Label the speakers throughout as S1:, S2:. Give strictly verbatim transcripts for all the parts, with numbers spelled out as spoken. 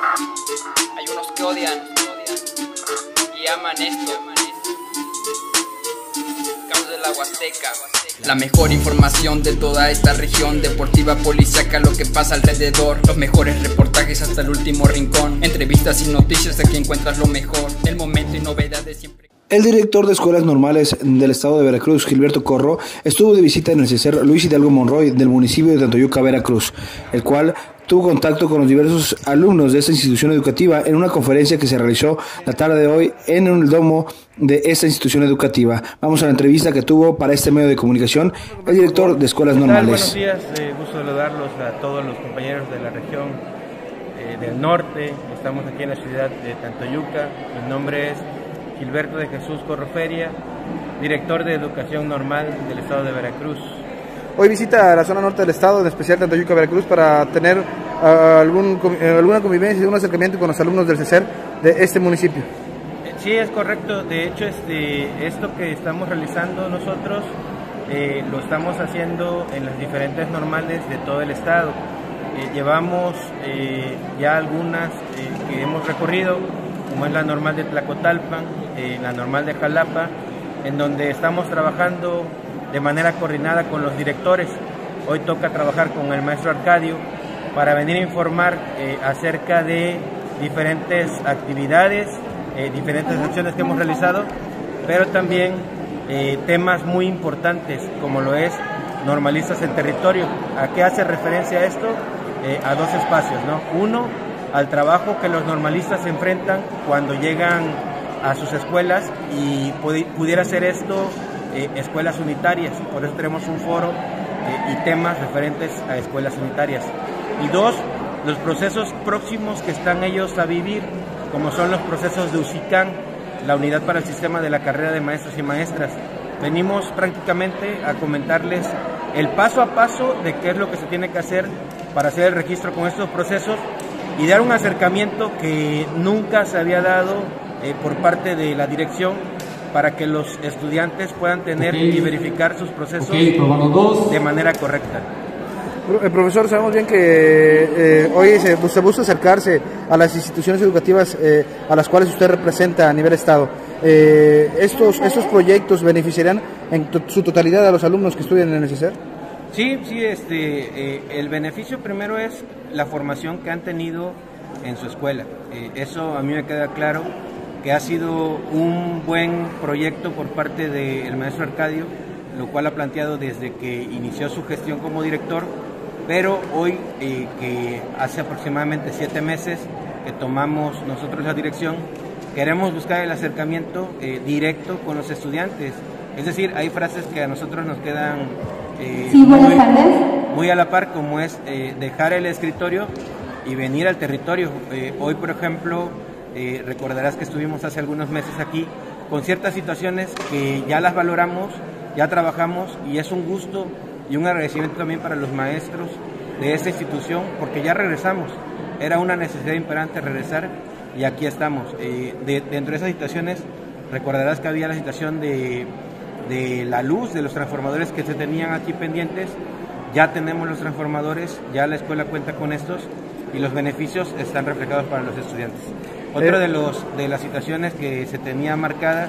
S1: Hay unos que odian y aman esto. Caos de la Huasteca. La mejor información de toda esta región deportiva, policíaca, lo que pasa alrededor. Los mejores reportajes hasta el último rincón. Entrevistas y noticias, aquí encuentras lo mejor. El momento y novedades siempre.
S2: El director de Escuelas Normales del Estado de Veracruz, Gilberto Corro, estuvo de visita en el CECER Luis Hidalgo Monroy del municipio de Tantoyuca, Veracruz, el cual tuvo contacto con los diversos alumnos de esta institución educativa en una conferencia que se realizó la tarde de hoy en el domo de esta institución educativa. Vamos a la entrevista que tuvo para este medio de comunicación el director de Escuelas Normales.
S3: Buenos días, eh, gusto saludarlos a todos los compañeros de la región eh, del norte. Estamos aquí en la ciudad de Tantoyuca. Mi nombre es Gilberto de Jesús Corro Feria, director de Educación Normal del Estado de Veracruz.
S2: Hoy visita a la zona norte del estado, en especial Tantoyuca, Veracruz, para tener uh, algún, uh, alguna convivencia y un acercamiento con los alumnos del CECER de este municipio.
S3: Sí, es correcto. De hecho, este, esto que estamos realizando nosotros eh, lo estamos haciendo en las diferentes normales de todo el estado. Eh, llevamos eh, ya algunas eh, que hemos recorrido, como es la normal de Tlacotalpan, eh, la normal de Jalapa, en donde estamos trabajando de manera coordinada con los directores. Hoy toca trabajar con el maestro Arcadio para venir a informar eh, acerca de diferentes actividades, eh, diferentes acciones que hemos realizado, pero también eh, temas muy importantes como lo es normalistas en territorio. ¿A qué hace referencia esto? Eh, a dos espacios, ¿no? Uno, al trabajo que los normalistas se enfrentan cuando llegan a sus escuelas, y pudiera ser esto eh, escuelas unitarias. Por eso tenemos un foro eh, y temas referentes a escuelas unitarias. Y dos, los procesos próximos que están ellos a vivir, como son los procesos de UCICAN, la unidad para el sistema de la carrera de maestros y maestras. Venimos prácticamente a comentarles el paso a paso de qué es lo que se tiene que hacer para hacer el registro con estos procesos y dar un acercamiento que nunca se había dado eh, por parte de la dirección, para que los estudiantes puedan tener okay. y verificar sus procesos okay, de manera correcta.
S2: Eh, profesor, sabemos bien que eh, hoy se, se busca acercarse a las instituciones educativas eh, a las cuales usted representa a nivel estado. Eh, estos, ¿Estos proyectos beneficiarán en to su totalidad a los alumnos que estudian en el CECER?
S3: Sí, sí, este, eh, el beneficio primero es la formación que han tenido en su escuela. Eh, eso a mí me queda claro que ha sido un buen proyecto por parte del maestro Arcadio, lo cual ha planteado desde que inició su gestión como director, pero hoy, eh, que hace aproximadamente siete meses que tomamos nosotros la dirección, queremos buscar el acercamiento eh, directo con los estudiantes. Es decir, hay frases que a nosotros nos quedan eh, sí, muy, muy a la par, como es eh, dejar el escritorio y venir al territorio. Eh, hoy, por ejemplo, eh, recordarás que estuvimos hace algunos meses aquí con ciertas situaciones que ya las valoramos, ya trabajamos, y es un gusto y un agradecimiento también para los maestros de esta institución, porque ya regresamos. Era una necesidad imperante regresar y aquí estamos. Eh, de, dentro de esas situaciones, recordarás que había la situación de, de la luz, de los transformadores que se tenían aquí pendientes. Ya tenemos los transformadores, ya la escuela cuenta con estos y los beneficios están reflejados para los estudiantes. Otra de, los, de las situaciones que se tenía marcada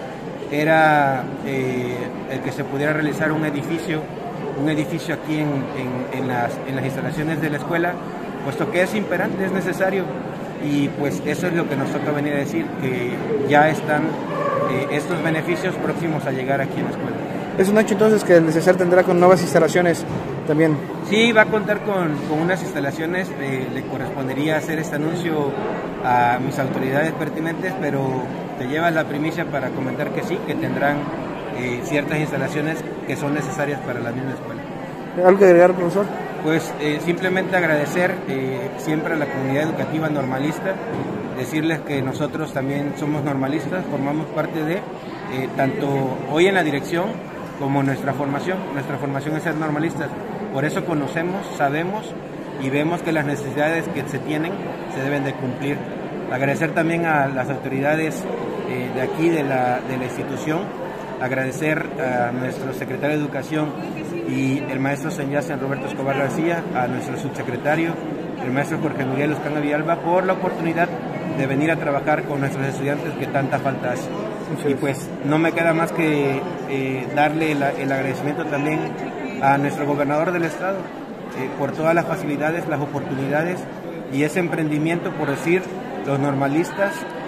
S3: era eh, el que se pudiera realizar un edificio, un edificio aquí en, en, en, las, en las instalaciones de la escuela, puesto que es imperante, es necesario, y pues eso es lo que nos toca venir a decir, que ya están eh, estos beneficios próximos a llegar aquí en la escuela.
S2: Es un hecho entonces que el CECER tendrá con nuevas instalaciones también.
S3: Sí, va a contar con, con unas instalaciones. Eh, le correspondería hacer este anuncio a mis autoridades pertinentes, pero te llevas la primicia para comentar que sí, que tendrán eh, ciertas instalaciones que son necesarias para la misma escuela.
S2: ¿Algo que agregar, profesor?
S3: Pues eh, simplemente agradecer eh, siempre a la comunidad educativa normalista, decirles que nosotros también somos normalistas, formamos parte de, eh, tanto hoy en la dirección como nuestra formación. Nuestra formación es ser normalistas, por eso conocemos, sabemos y vemos que las necesidades que se tienen se deben de cumplir. Agradecer también a las autoridades eh, de aquí, de la, de la institución, agradecer a nuestro secretario de Educación y el maestro Senyacen Roberto Escobar García, a nuestro subsecretario el maestro Jorge Miguel Oscana Villalba, por la oportunidad de venir a trabajar con nuestros estudiantes que tanta falta hace. Y pues no me queda más que eh, darle la, el agradecimiento también a nuestro gobernador del estado eh, por todas las facilidades, las oportunidades y ese emprendimiento, por decir, los normalistas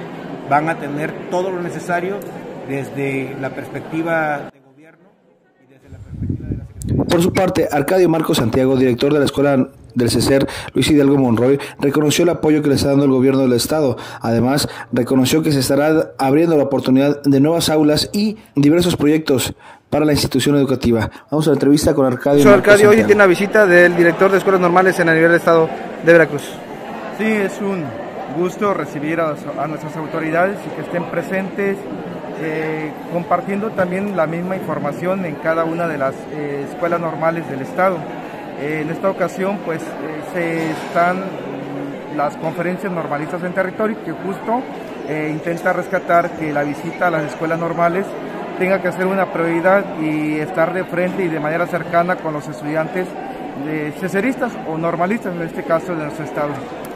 S3: van a tener todo lo necesario desde la perspectiva de gobierno y desde la perspectiva de la Secretaría.
S2: Por su parte, Arcadio Marcos Santiago, director de la Escuela del C E C E R Luis Hidalgo Monroy, reconoció el apoyo que le está dando el gobierno del estado. Además, reconoció que se estará abriendo la oportunidad de nuevas aulas y diversos proyectos para la institución educativa. Vamos a la entrevista con Arcadio.
S4: Soy Arcadio, hoy tiene una visita del director de escuelas normales en el nivel del estado de Veracruz.
S5: Sí, es un gusto recibir a, a nuestras autoridades y que estén presentes, eh, compartiendo también la misma información en cada una de las eh, escuelas normales del estado. Eh, en esta ocasión pues eh, se están las conferencias normalistas en territorio, que justo eh, intenta rescatar que la visita a las escuelas normales tenga que ser una prioridad y estar de frente y de manera cercana con los estudiantes de ceceristas o normalistas, en este caso de nuestro estado.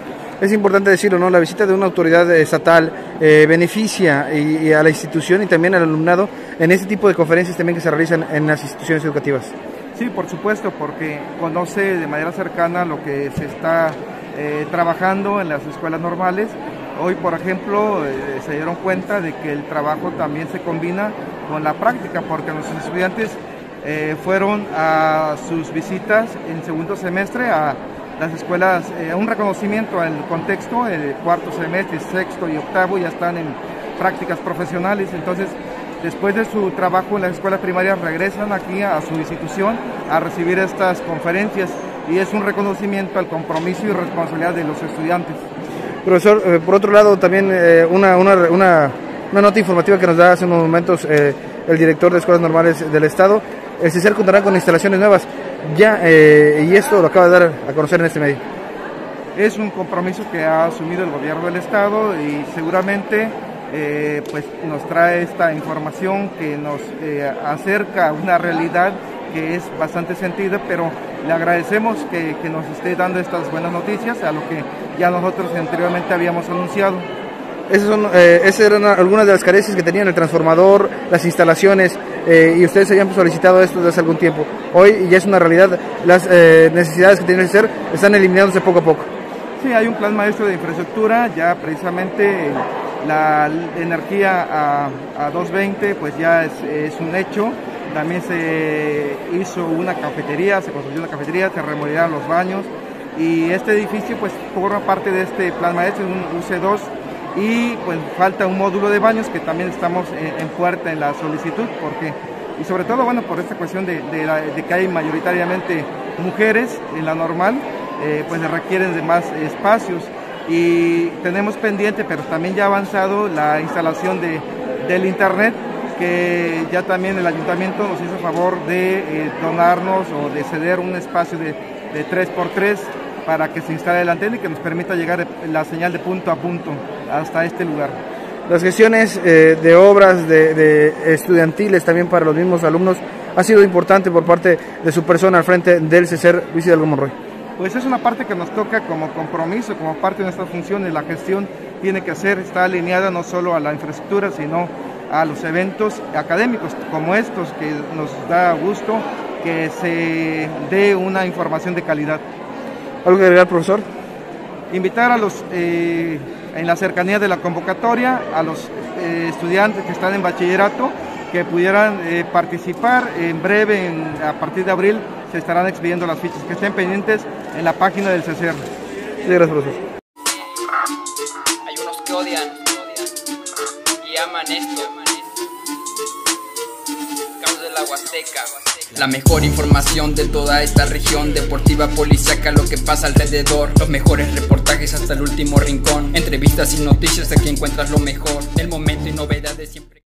S4: Es importante decirlo, ¿no? La visita de una autoridad estatal eh, beneficia y, y a la institución y también al alumnado en este tipo de conferencias también que se realizan en las instituciones educativas.
S5: Sí, por supuesto, porque conoce de manera cercana lo que se está eh, trabajando en las escuelas normales. Hoy, por ejemplo, eh, se dieron cuenta de que el trabajo también se combina con la práctica, porque nuestros estudiantes eh, fueron a sus visitas en segundo semestre a las escuelas, eh, un reconocimiento al contexto, el cuarto semestre, sexto y octavo ya están en prácticas profesionales. Entonces, después de su trabajo en las escuelas primarias, regresan aquí a su institución a recibir estas conferencias y es un reconocimiento al compromiso y responsabilidad de los estudiantes.
S4: Profesor, eh, por otro lado, también eh, una, una, una, una nota informativa que nos da hace unos momentos eh, el director de escuelas normales del estado. El C E C E R contará con instalaciones nuevas ya, eh, y esto lo acaba de dar a conocer en este medio.
S5: Es un compromiso que ha asumido el gobierno del estado y seguramente eh, pues nos trae esta información que nos eh, acerca a una realidad que es bastante sentida, pero le agradecemos que, que nos esté dando estas buenas noticias, a lo que ya nosotros anteriormente habíamos anunciado.
S4: Esas, son, eh, esas eran algunas de las carencias que tenían el transformador, las instalaciones, eh, y ustedes habían solicitado esto desde hace algún tiempo. Hoy ya es una realidad, las eh, necesidades que tienen que ser están eliminándose poco a poco.
S5: Sí, hay un plan maestro de infraestructura, ya precisamente la energía a, a doscientos veinte pues ya es, es un hecho. También se hizo una cafetería, se construyó una cafetería, se remodelaron los baños y este edificio pues forma parte de este plan maestro, un U C dos, y pues falta un módulo de baños que también estamos en, en puerta en la solicitud, porque y sobre todo bueno por esta cuestión de, de, la, de que hay mayoritariamente mujeres en la normal, eh, pues requieren de más espacios y tenemos pendiente, pero también ya avanzado la instalación de, del internet, que ya también el ayuntamiento nos hizo favor de eh, donarnos o de ceder un espacio de, de tres por tres para que se instale la antena y que nos permita llegar la señal de punto a punto hasta este lugar.
S4: Las gestiones eh, de obras de, de estudiantiles también para los mismos alumnos ha sido importante por parte de su persona al frente del C E C E R Luis Hidalgo Monroy.
S5: Pues es una parte que nos toca como compromiso, como parte de nuestras funciones. La gestión tiene que ser, está alineada no solo a la infraestructura, sino a los eventos académicos como estos, que nos da gusto que se dé una información de calidad.
S4: ¿Algo que agregar, profesor?
S5: Invitar a los, eh, en la cercanía de la convocatoria, a los eh, estudiantes que están en bachillerato, que pudieran eh, participar. En breve, en, a partir de abril, se estarán expidiendo las fichas, que estén pendientes en la página del C E C E R.
S4: Sí, gracias, profesor.
S1: Hay unos que odian y aman esto. Caos de la Huasteca. La mejor información de toda esta región deportiva, policíaca, lo que pasa alrededor. Los mejores reportajes hasta el último rincón. Entrevistas y noticias, aquí encuentras lo mejor. El momento y novedades siempre.